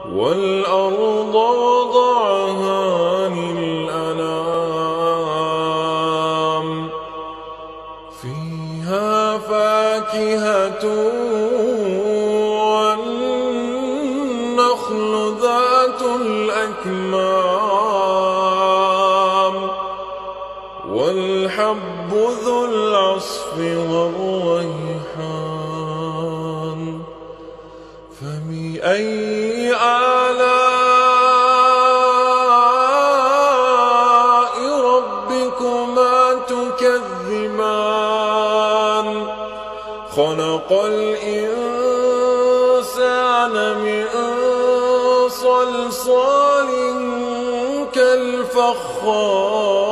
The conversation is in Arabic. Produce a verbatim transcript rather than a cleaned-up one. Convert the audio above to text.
والأرض وضعها للأنام فيها فاكهة والنخل ذات الأكمام والحب ذو العصف والريحان فبأي آلاء ربكما تكذبان خلق الإنسان من صلصال كالفخار